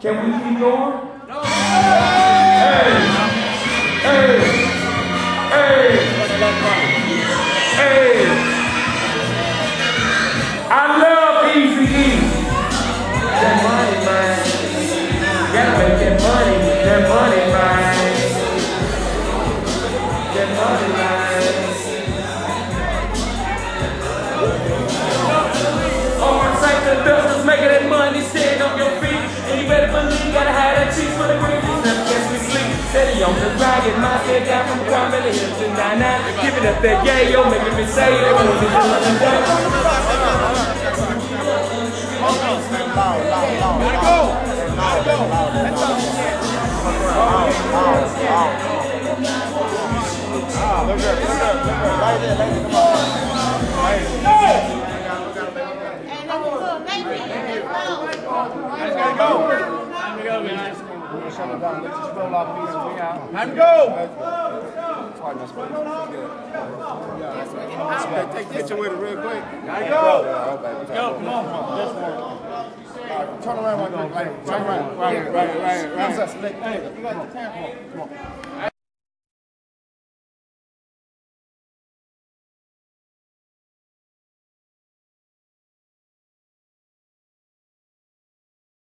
Can we keep going? No. Hey! Hey! Hey! Hey! I love Easy E. That money, man. Gotta make that money, man. That money, man. All my cycle dusters making that money, stand on your feet. And you better believe you gotta have that cheese for the green. Never catch me sleep. Steady on the grind, get my head down from the ground, really hit to 9-9. Give it up that yayo, making me say it. When we do it, gotta go. Look up. Right there, lady, come on. Let's go. Time to go. Take this with it real quick. Gotta go. Let's go. Come on. Turn around one quick. Turn around. Right. Hey, you got the tempo. Come on.